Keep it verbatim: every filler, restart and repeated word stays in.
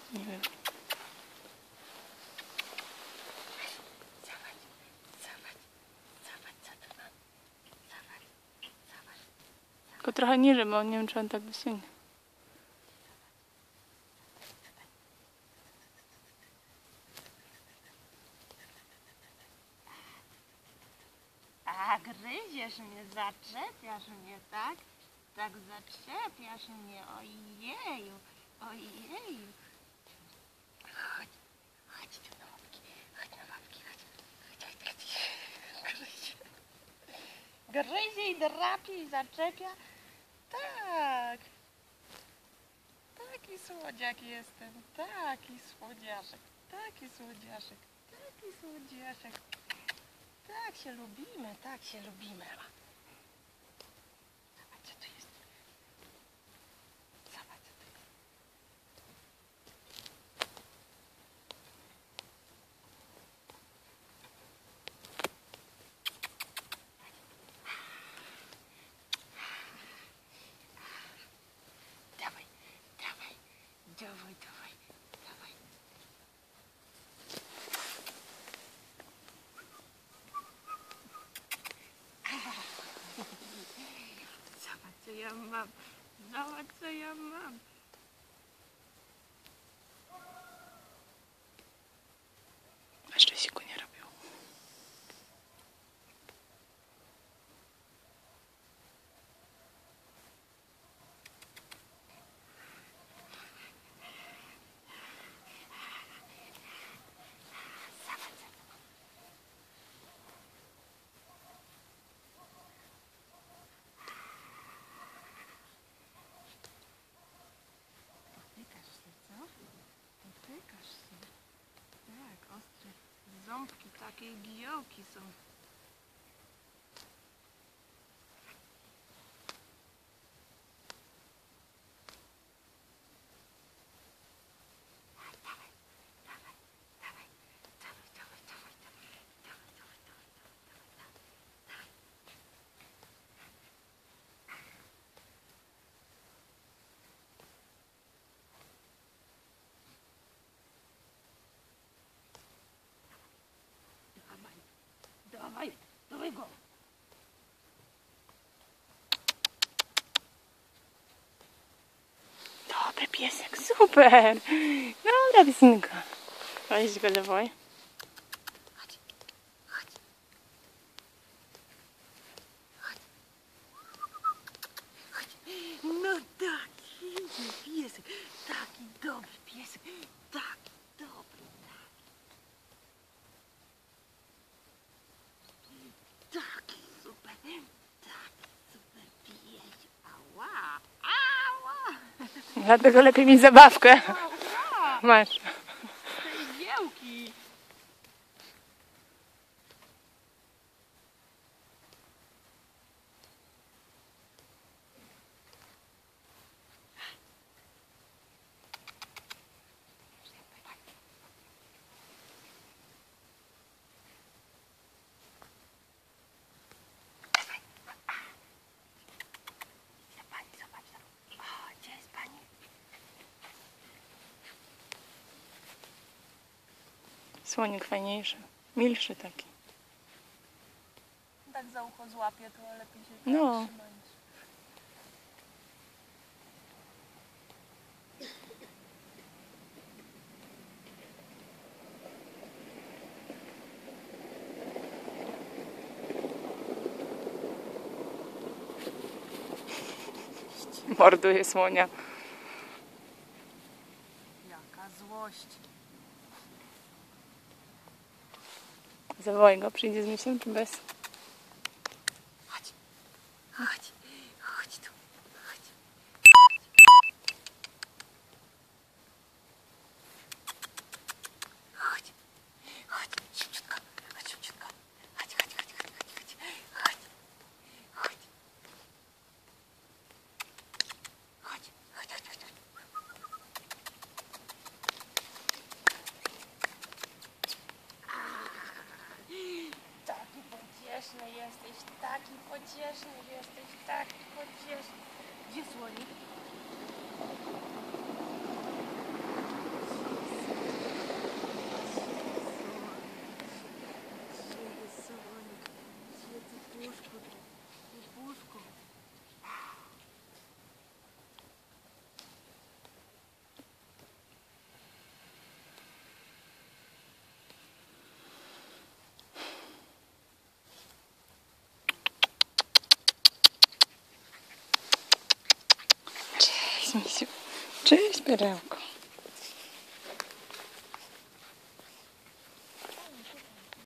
Nie wiem. Zobacz, zobacz, zobacz, co tu mam. Zobacz, zobacz. Tylko trochę niżej, bo nie wiem, czy on tak dosięgnie. A gryziesz mnie, zaczepiasz mnie, tak? Tak zaczepiasz mnie, ojeju, ojeju. Chodź, chodź tu na łapki, chodź na łapki, chodź. Chodź, chodź, chodź. Gryzie. Gryzie i drapie i zaczepia. Tak. Taki słodziak jestem, taki słodziaszek, taki słodziaszek, taki słodziaszek. Tak się lubimy, tak się lubimy. Zobacz, co tu jest. Zobacz, co tu jest. Dawaj, dawaj, dawaj, dawaj, dawaj. Zobacz, co ja mam. Zobacz, co ja mam. Jeszcze siku nie robił. Potykasz się, co? Potykasz się. Tak, ostre ząbki, takie giołki są. Dawaj, dawaj, dawaj go. Dobry piesek, super! Dobra piosenka. Weź go dawaj. Chodź, chodź. Chodź. Chodź. No taki piesek, taki dobry piesek, taki dobry, taki, taki super, taki super piesek. Ała, ała, Dlatego lepiej mieć zabawkę. ała, Masz. tej giełki. Pani, zobacz tam. O, gdzie jest pani? Słonik fajniejszy. Milszy taki. Tak za ucho złapie, to lepiej się No. trzymać. Morduje słonia. Jaka złość. Zawołaj go, przyjdzie z misiem czy bez? Chodź, chodź, chodź tu, chodź. Chodź, chodź, szybciutko, chodź, szybciutko. Chodź, chodź, chodź, chodź, chodź, chodź, chodź. Chodź, chodź, chodź, chodź. Taki Cześć, misiu. Cześć, perełko.